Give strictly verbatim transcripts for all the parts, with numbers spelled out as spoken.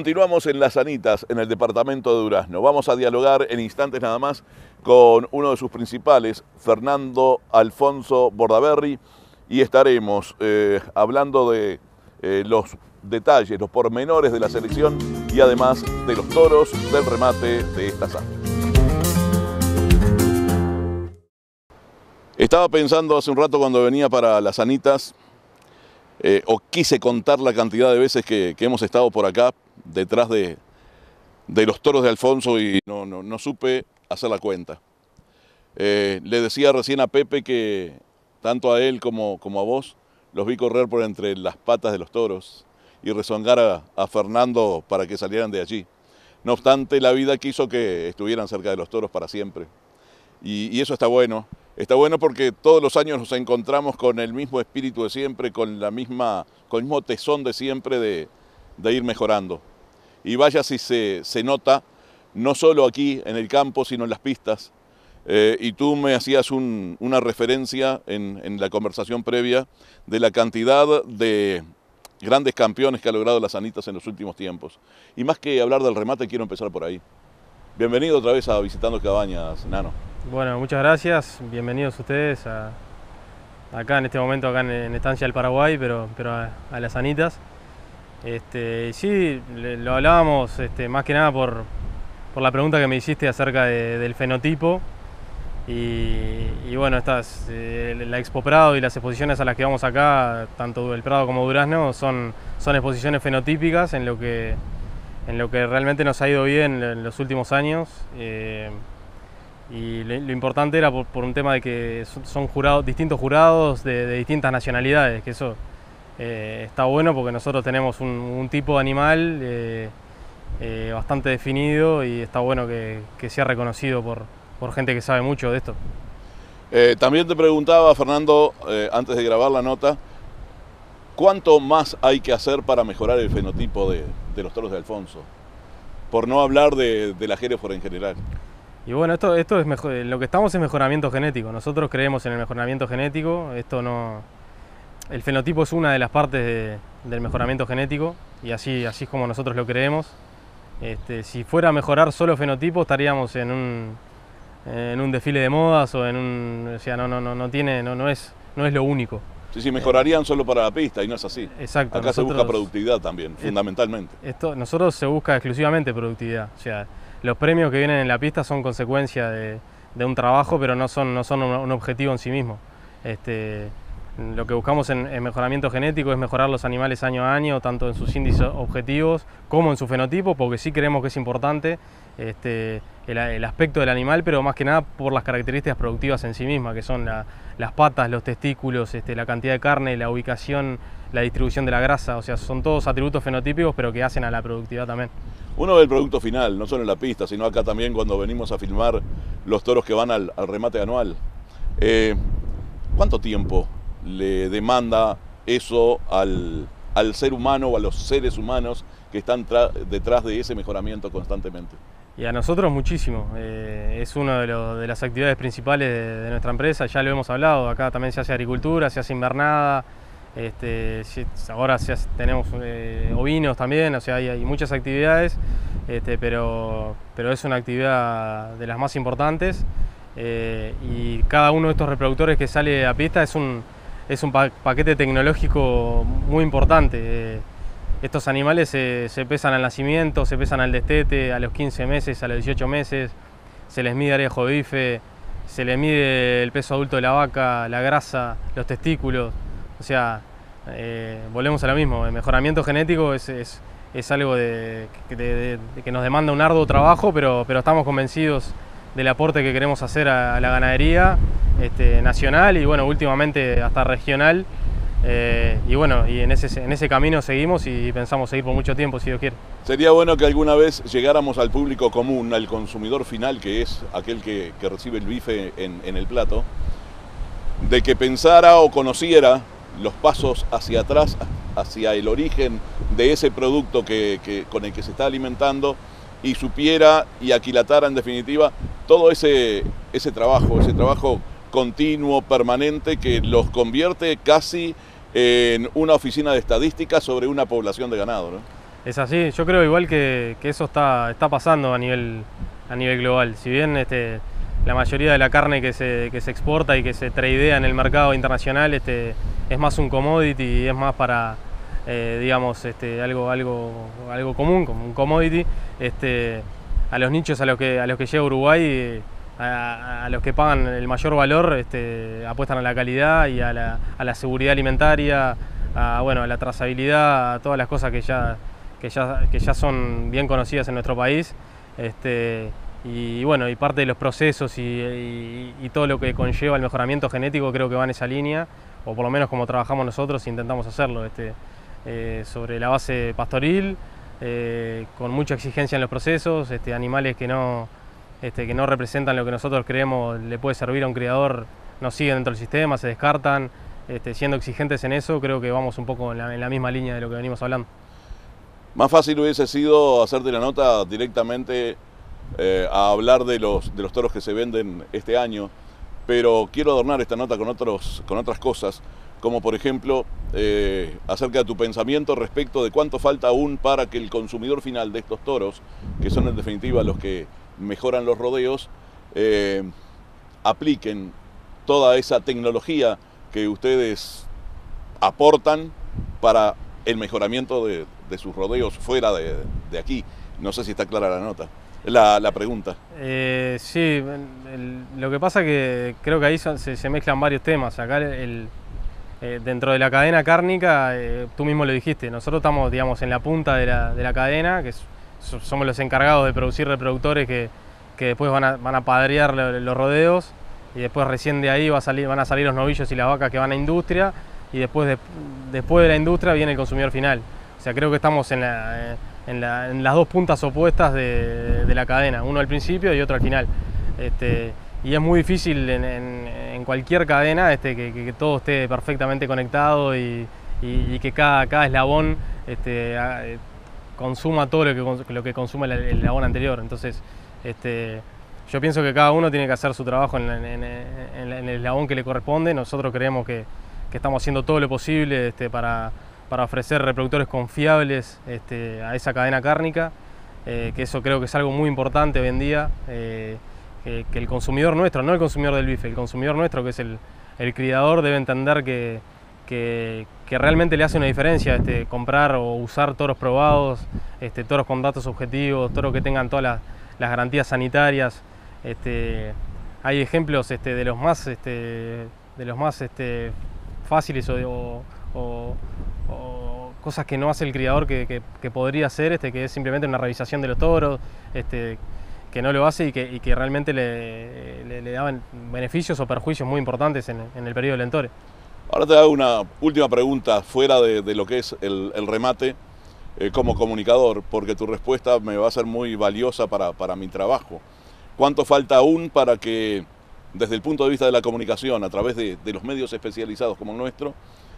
continuamos en Las Anitas, en el departamento de Durazno. Vamos a dialogar en instantes nada más con uno de sus principales, Fernando Alfonso Bordaberry, y estaremos eh, hablando de eh, los detalles, los pormenores de la selección y además de los toros del remate de esta sala. Estaba pensando hace un rato cuando venía para Las Anitas, eh, o quise contar la cantidad de veces que, que hemos estado por acá, detrás de, de los toros de Alfonso, y no, no, no supe hacer la cuenta. Eh, le decía recién a Pepe que tanto a él como, como a vos los vi correr por entre las patas de los toros y rezongar a, a Fernando para que salieran de allí. No obstante, la vida quiso que estuvieran cerca de los toros para siempre. Y, y eso está bueno. Está bueno porque todos los años nos encontramos con el mismo espíritu de siempre, con, la misma, con el mismo tesón de siempre de, de ir mejorando. Y vaya si se, se nota, no solo aquí en el campo, sino en las pistas. Eh, y tú me hacías un, una referencia en, en la conversación previa de la cantidad de grandes campeones que ha logrado Las Anitas en los últimos tiempos. Y más que hablar del remate, quiero empezar por ahí. Bienvenido otra vez a Visitando Cabañas, Nano. Bueno, muchas gracias. Bienvenidos ustedes a, acá en este momento, acá en, en Estancia del Paraguay, pero, pero a, a Las Anitas. Este, sí, le, lo hablábamos este, más que nada por, por la pregunta que me hiciste acerca de, del fenotipo. Y, y bueno, estas, eh, la Expo Prado y las exposiciones a las que vamos acá, tanto el Prado como Durazno, son, son exposiciones fenotípicas en lo que, en lo que realmente nos ha ido bien en los últimos años. Eh, y lo, lo importante era por, por un tema de que son, son jurados, distintos jurados de, de distintas nacionalidades, que eso eh, está bueno porque nosotros tenemos un, un tipo de animal eh, eh, bastante definido y está bueno que, que sea reconocido por, por gente que sabe mucho de esto. Eh, también te preguntaba, Fernando, eh, antes de grabar la nota, ¿cuánto más hay que hacer para mejorar el fenotipo de, de los toros de Alfonso? Por no hablar de, de la Hereford en general. Y bueno, esto, esto es mejor, lo que estamos es mejoramiento genético. Nosotros creemos en el mejoramiento genético. Esto no, el fenotipo es una de las partes de, del mejoramiento genético y así, así es como nosotros lo creemos. Este, si fuera a mejorar solo fenotipo, estaríamos en un, en un desfile de modas o en un, o sea, no, no, no, no tiene, no, no es, no es lo único. Sí, sí, mejorarían eh, solo para la pista y no es así. Exacto. Acá nosotros, se busca productividad también, fundamentalmente. Esto, nosotros se busca exclusivamente productividad. O sea, los premios que vienen en la pista son consecuencia de, de un trabajo, pero no son, no son un, un objetivo en sí mismo. Este, lo que buscamos en, en mejoramiento genético es mejorar los animales año a año, tanto en sus índices objetivos como en su fenotipo, porque sí creemos que es importante este, el, el aspecto del animal, pero más que nada por las características productivas en sí mismas, que son la, las patas, los testículos, este, la cantidad de carne, la ubicación, la distribución de la grasa. O sea, son todos atributos fenotípicos, pero que hacen a la productividad también. Uno ve el producto final, no solo en la pista, sino acá también cuando venimos a filmar los toros que van al, al remate anual. Eh, ¿Cuánto tiempo le demanda eso al, al ser humano o a los seres humanos que están detrás de ese mejoramiento constantemente? Y a nosotros muchísimo. Eh, es una de, lo, de las actividades principales de, de nuestra empresa, ya lo hemos hablado. Acá también se hace agricultura, se hace invernada. Este, ahora se hace, tenemos eh, ovinos también, o sea, hay, hay muchas actividades, este, pero, pero es una actividad de las más importantes eh, y cada uno de estos reproductores que sale a pista es un, es un pa paquete tecnológico muy importante. Eh, estos animales se, se pesan al nacimiento, se pesan al destete, a los quince meses, a los dieciocho meses, se les mide área de jodife, se les mide el peso adulto de la vaca, la grasa, los testículos. O sea, eh, volvemos a lo mismo, el mejoramiento genético es, es, es algo de, de, de, de que nos demanda un arduo trabajo, pero, pero estamos convencidos del aporte que queremos hacer a, a la ganadería este, nacional y bueno, últimamente hasta regional. Eh, y bueno, y en ese, en ese camino seguimos y pensamos seguir por mucho tiempo, si Dios quiere. Sería bueno que alguna vez llegáramos al público común, al consumidor final, que es aquel que, que recibe el bife en, en el plato, de que pensara o conociera los pasos hacia atrás, hacia el origen de ese producto que, que, con el que se está alimentando y supiera y aquilatara en definitiva todo ese, ese trabajo, ese trabajo continuo, permanente, que los convierte casi en una oficina de estadística sobre una población de ganado, ¿no? Es así, yo creo igual que, que eso está, está pasando a nivel, a nivel global. Si bien este, la mayoría de la carne que se, que se exporta y que se tradea en el mercado internacional este, es más un commodity y es más para, eh, digamos, este, algo, algo, algo común, como un commodity, este, a los nichos a los que, a los que llega Uruguay, a, a los que pagan el mayor valor, este, apuestan a la calidad y a la, a la seguridad alimentaria, a, bueno, a la trazabilidad, a todas las cosas que ya... Que ya, que ya son bien conocidas en nuestro país, este, y bueno, y parte de los procesos y, y, y todo lo que conlleva el mejoramiento genético creo que va en esa línea, o por lo menos como trabajamos nosotros intentamos hacerlo, este, eh, sobre la base pastoril, eh, con mucha exigencia en los procesos, este, animales que no, este, que no representan lo que nosotros creemos le puede servir a un criador, no siguen dentro del sistema, se descartan, este, siendo exigentes en eso, creo que vamos un poco en la, en la misma línea de lo que venimos hablando. Más fácil hubiese sido hacerte la nota directamente eh, a hablar de los, de los toros que se venden este año, pero quiero adornar esta nota con, otros, con otras cosas, como por ejemplo eh, acerca de tu pensamiento respecto de cuánto falta aún para que el consumidor final de estos toros, que son en definitiva los que mejoran los rodeos, eh, apliquen toda esa tecnología que ustedes aportan para el mejoramiento de, de sus rodeos fuera de, de aquí. No sé si está clara la nota, la, la pregunta. Eh, sí, el, lo que pasa que creo que ahí son, se, se mezclan varios temas. Acá el, el, eh, dentro de la cadena cárnica, eh, tú mismo lo dijiste, nosotros estamos, digamos, en la punta de la, de la cadena, que es, somos los encargados de producir reproductores que, que después van a, van a padrear los, los rodeos, y después recién de ahí va a salir, van a salir los novillos y las vacas que van a industria, y después de, después de la industria viene el consumidor final. O sea, creo que estamos en, la, en, la, en las dos puntas opuestas de, de la cadena, uno al principio y otro al final. Este, y es muy difícil en, en, en cualquier cadena este, que, que, que todo esté perfectamente conectado y, y, y que cada, cada eslabón este, consuma todo lo que, lo que consume el, el eslabón anterior. Entonces, este, yo pienso que cada uno tiene que hacer su trabajo en, en, en, en el eslabón que le corresponde. Nosotros creemos que que estamos haciendo todo lo posible este, para, para ofrecer reproductores confiables este, a esa cadena cárnica, eh, que eso creo que es algo muy importante hoy en día, eh, que, que el consumidor nuestro, no el consumidor del bife, el consumidor nuestro, que es el, el criador, debe entender que, que, que realmente le hace una diferencia este, comprar o usar toros probados, este, toros con datos objetivos, toros que tengan todas las, las garantías sanitarias. Este, hay ejemplos este, de los más, este, de los más este, fáciles o, o, o, o cosas que no hace el criador que, que, que podría hacer, este, que es simplemente una revisación de los toros, este, que no lo hace y que, y que realmente le, le, le daban beneficios o perjuicios muy importantes en, en el periodo del entore. Ahora te hago una última pregunta fuera de, de lo que es el, el remate eh, como comunicador, porque tu respuesta me va a ser muy valiosa para, para mi trabajo. ¿Cuánto falta aún para que, desde el punto de vista de la comunicación, a través de, de los medios especializados como el nuestro,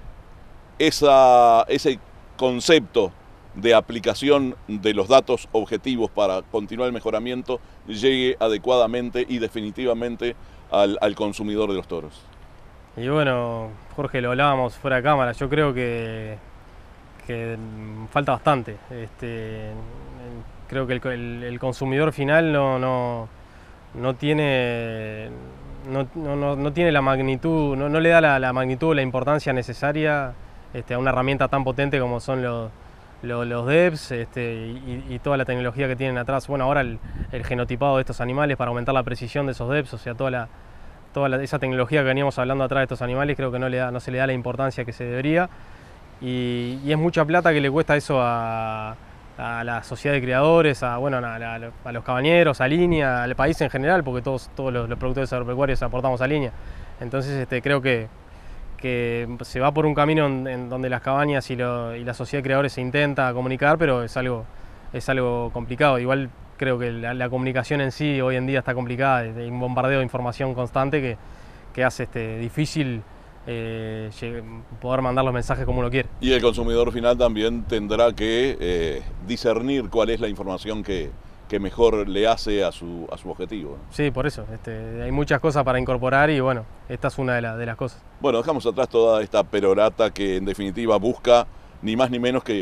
esa, ese concepto de aplicación de los datos objetivos para continuar el mejoramiento llegue adecuadamente y definitivamente al, al consumidor de los toros? Y bueno, Jorge, lo hablábamos fuera de cámara, yo creo que, que falta bastante. Este, creo que el, el, el consumidor final no, no, no tiene... No, no, no tiene la magnitud, no, no le da la, la magnitud o la importancia necesaria este, a una herramienta tan potente como son los, los, los D E P S este, y, y toda la tecnología que tienen atrás. Bueno, ahora el, el genotipado de estos animales para aumentar la precisión de esos D E P S, o sea, toda, la, toda la, esa tecnología que veníamos hablando atrás de estos animales, creo que no, le da, no se le da la importancia que se debería. Y, y es mucha plata que le cuesta eso a, a la sociedad de criadores, a, bueno, a, a, a los cabañeros, a Línea, al país en general, porque todos, todos los, los productores agropecuarios aportamos a Línea. Entonces este, creo que, que se va por un camino en, en donde las cabañas y, lo, y la sociedad de criadores se intenta comunicar, pero es algo, es algo complicado. Igual creo que la, la comunicación en sí hoy en día está complicada, hay un bombardeo de información constante que, que hace este, difícil Eh, poder mandar los mensajes como uno quiere. Y el consumidor final también tendrá que eh, discernir cuál es la información que, que mejor le hace a su, a su objetivo, ¿no? Sí, por eso, este, hay muchas cosas para incorporar y bueno, esta es una de, la, de las cosas. Bueno, dejamos atrás toda esta perorata que en definitiva busca ni más ni menos que, que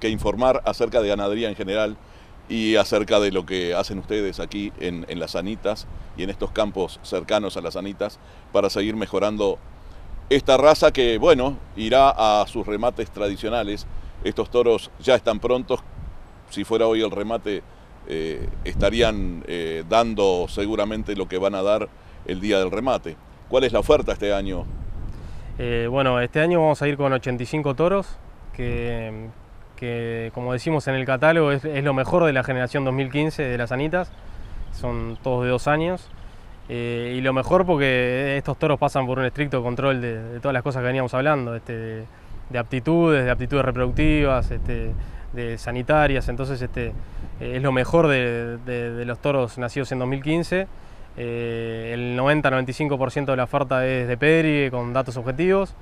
que informar acerca de ganadería en general y acerca de lo que hacen ustedes aquí en, en Las Sanitas y en estos campos cercanos a Las Sanitas para seguir mejorando esta raza que, bueno, irá a sus remates tradicionales. Estos toros ya están prontos. Si fuera hoy el remate, eh, estarían eh, dando seguramente lo que van a dar el día del remate. ¿Cuál es la oferta este año? Eh, bueno, este año vamos a ir con ochenta y cinco toros, que, que como decimos en el catálogo es, es lo mejor de la generación dos mil quince de Las Sanitas. Son todos de dos años. Eh, y lo mejor porque estos toros pasan por un estricto control de, de todas las cosas que veníamos hablando, este, de, de aptitudes, de aptitudes reproductivas, este, de sanitarias. Entonces este, eh, es lo mejor de, de, de los toros nacidos en dos mil quince. Eh, el noventa a noventa y cinco por ciento de la oferta es de pedigree con datos objetivos.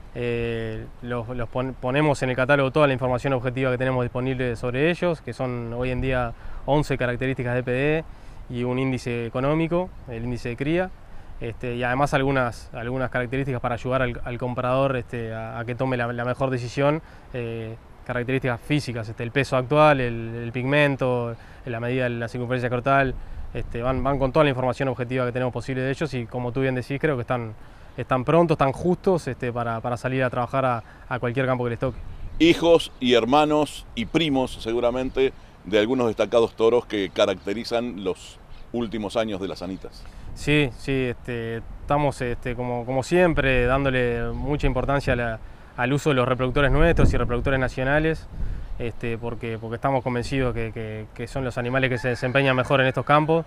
Eh, los, los pon, ponemos en el catálogo toda la información objetiva que tenemos disponible sobre ellos, que son hoy en día once características de P D E y un índice económico, el índice de cría, este, y además algunas, algunas características para ayudar al, al comprador este, a, a que tome la, la mejor decisión, eh, características físicas, este, el peso actual, el, el pigmento, la medida de la circunferencia cortal, este, van, van con toda la información objetiva que tenemos posible de ellos y como tú bien decís, creo que están, están prontos, están justos este, para, para salir a trabajar a, a cualquier campo que les toque. Hijos y hermanos y primos seguramente de algunos destacados toros que caracterizan los últimos años de Las Sanitas. Sí, sí, este, estamos este, como, como siempre dándole mucha importancia a la, al uso de los reproductores nuestros y reproductores nacionales, este, porque, porque estamos convencidos que, que, que son los animales que se desempeñan mejor en estos campos.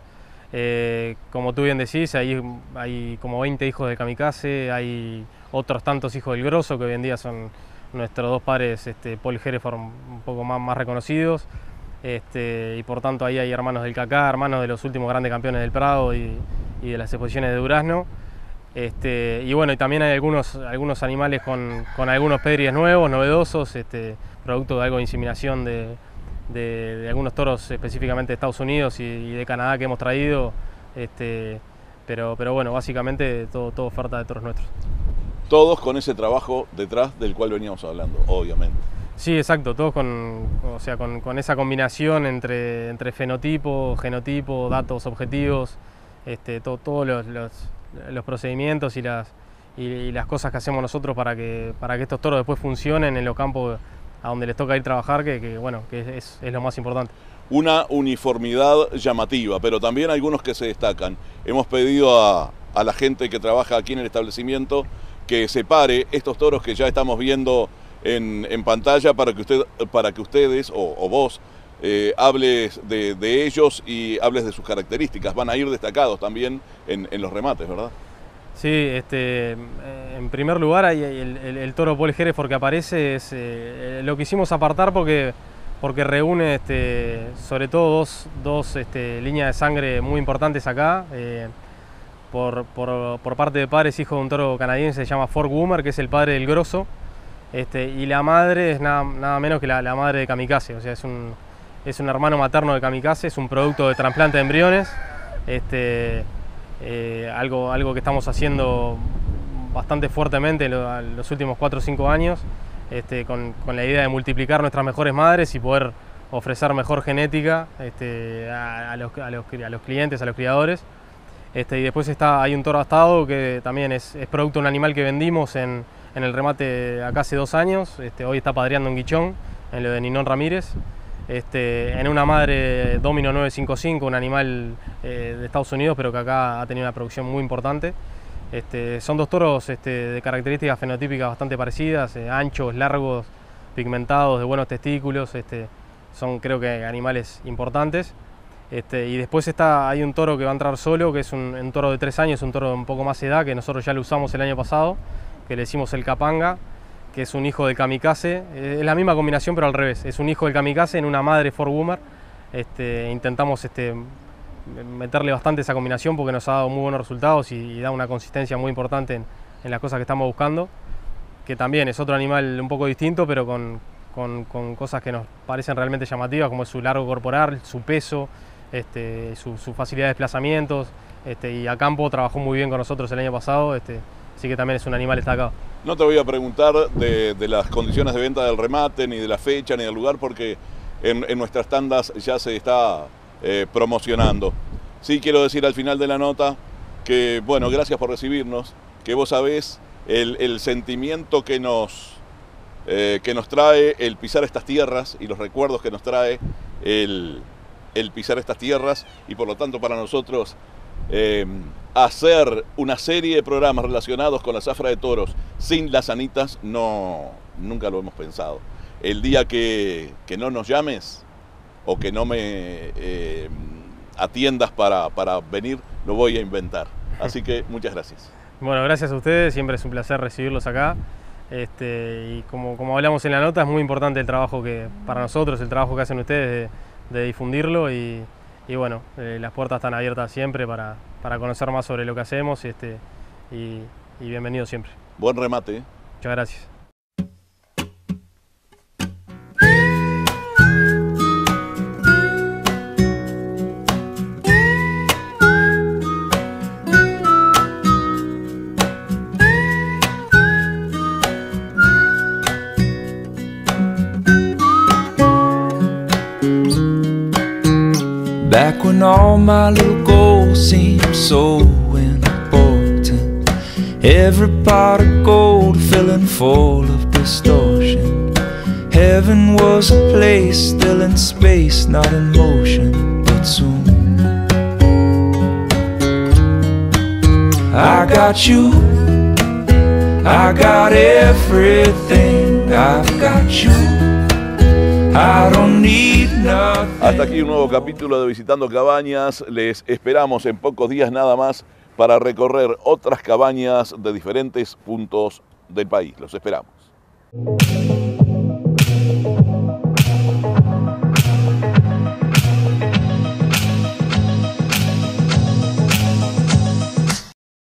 Eh, como tú bien decís, hay, hay como veinte hijos de Kamikaze, hay otros tantos hijos del Grosso que hoy en día son nuestros dos pares, este, Paul Hereford, un poco más, más reconocidos. Este, y por tanto ahí hay hermanos del Cacá, hermanos de los últimos grandes campeones del Prado y, y de las exposiciones de Durazno. Este, y bueno, y también hay algunos, algunos animales con, con algunos pedries nuevos, novedosos, este, producto de algo de inseminación de, de, de algunos toros específicamente de Estados Unidos y, y de Canadá que hemos traído. Este, pero, pero bueno, básicamente todo, todo oferta de toros nuestros. Todos con ese trabajo detrás del cual veníamos hablando, obviamente. Sí, exacto, todos con, o sea, con, con esa combinación entre, entre fenotipo, genotipo, datos objetivos, este, to, todos los, los, los procedimientos y las, y, y las cosas que hacemos nosotros para que, para que estos toros después funcionen en los campos a donde les toca ir a trabajar, que, que, bueno, que es, es lo más importante. Una uniformidad llamativa, pero también algunos que se destacan. Hemos pedido a, a la gente que trabaja aquí en el establecimiento que separe estos toros que ya estamos viendo En, en pantalla para que, usted, para que ustedes o, o vos eh, hables de, de ellos y hables de sus características. Van a ir destacados también en, en los remates, ¿verdad? Sí, este, en primer lugar hay el, el, el toro Paul Hereford que aparece, es, eh, lo quisimos apartar porque, porque reúne este, sobre todo dos, dos este, líneas de sangre muy importantes acá. Eh, por, por, por parte de padres, hijo de un toro canadiense, se llama Ford Woomer, que es el padre del Grosso. Este, y la madre es nada, nada menos que la, la madre de Kamikaze, o sea, es un, es un hermano materno de Kamikaze, es un producto de trasplante de embriones, este, eh, algo, algo que estamos haciendo bastante fuertemente en lo, los últimos cuatro o cinco años, este, con, con la idea de multiplicar nuestras mejores madres y poder ofrecer mejor genética este, a, a, los, a, los, a los clientes, a los criadores. Este, y después está, hay un toro astado que también es, es producto de un animal que vendimos en, en el remate acá hace dos años, este, hoy está padreando en Guichón, en lo de Ninón Ramírez, este, en una madre Domino nueve cinco cinco, un animal eh, de Estados Unidos, pero que acá ha tenido una producción muy importante. Este, son dos toros este, de características fenotípicas bastante parecidas, eh, anchos, largos, pigmentados, de buenos testículos, este, son creo que animales importantes. Este, y después está, hay un toro que va a entrar solo, que es un, un toro de tres años, un toro de un poco más de edad, que nosotros ya lo usamos el año pasado, que le decimos el Capanga, que es un hijo del Kamikaze. Es la misma combinación pero al revés, es un hijo del Kamikaze en una madre Ford Woomer. Este, intentamos este, meterle bastante esa combinación porque nos ha dado muy buenos resultados y, y da una consistencia muy importante en, en las cosas que estamos buscando, que también es otro animal un poco distinto pero con, con, con cosas que nos parecen realmente llamativas, como es su largo corporal, su peso, Este, su, su facilidad de desplazamientos, este, y a campo trabajó muy bien con nosotros el año pasado, este, así que también es un animal destacado. No te voy a preguntar de, de las condiciones de venta del remate, ni de la fecha, ni del lugar, porque en, en nuestras tandas ya se está eh, promocionando. Sí quiero decir al final de la nota que, bueno, gracias por recibirnos, que vos sabés el, el sentimiento que nos, eh, que nos trae el pisar estas tierras y los recuerdos que nos trae el, el pisar estas tierras, y por lo tanto para nosotros eh, hacer una serie de programas relacionados con la zafra de toros sin las anitas, no, nunca lo hemos pensado. El día que, que no nos llames o que no me eh, atiendas para, para venir, lo voy a inventar. Así que muchas gracias. Bueno, gracias a ustedes, siempre es un placer recibirlos acá. Este, y como, como hablamos en la nota, es muy importante el trabajo que, para nosotros, el trabajo que hacen ustedes de, de difundirlo, y, y bueno, eh, las puertas están abiertas siempre para, para conocer más sobre lo que hacemos, este, y, y bienvenido siempre. Buen remate. ¿eh? Muchas gracias. Back when all my little goals seemed so important, every pot of gold filling full of distortion. Heaven was a place still in space, not in motion, but soon I got you, I got everything, I've got you, I don't need nothing. Hasta aquí un nuevo capítulo de Visitando Cabañas. Les esperamos en pocos días nada más para recorrer otras cabañas de diferentes puntos del país. Los esperamos.